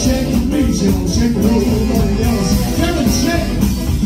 shaking me, she don't shake nobody else. Kevin, shake.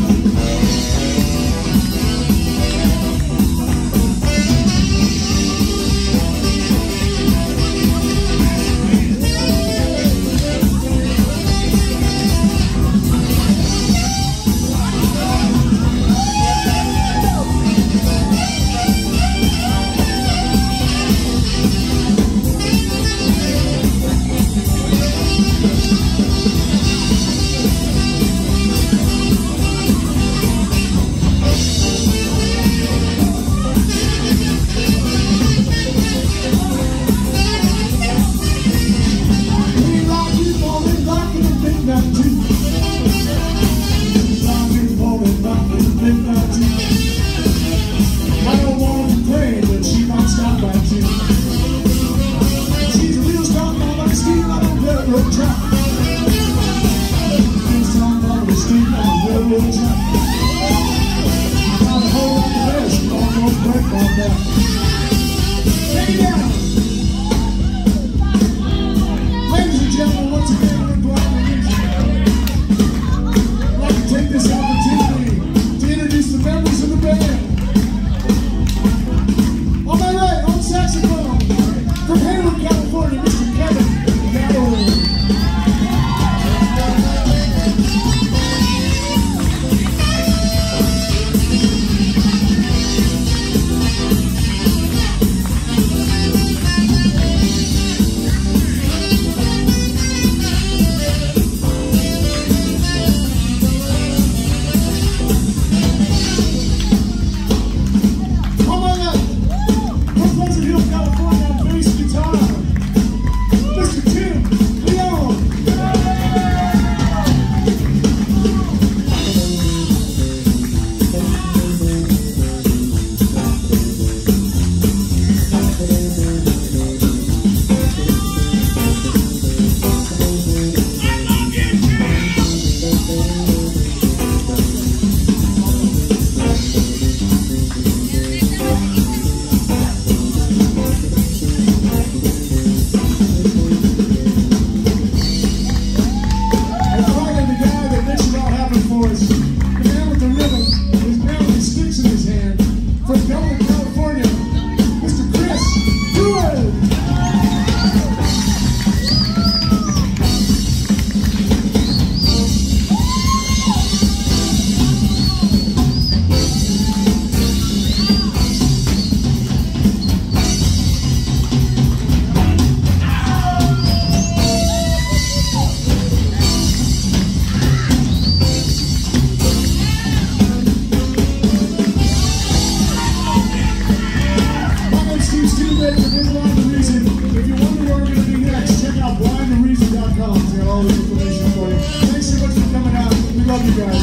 Steve Studebaker, Ruiz. If you wonder where we're going to be next, check out blindthereason.com. It's got all the information for you. Thanks so much for coming out. We love you guys.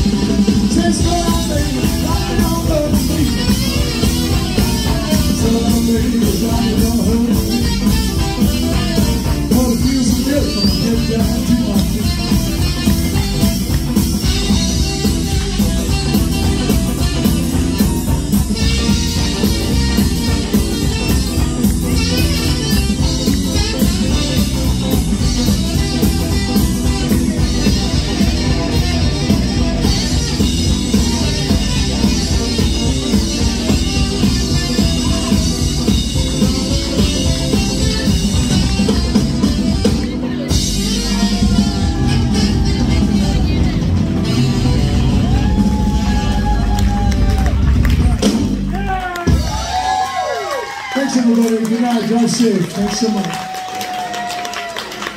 Just go out, baby. Fly on the street. So long, baby, it's not gonna hurt. Oh, it feels so good from the head down to my feet. Thanks everybody. Good night. Drive safe. Thanks so much.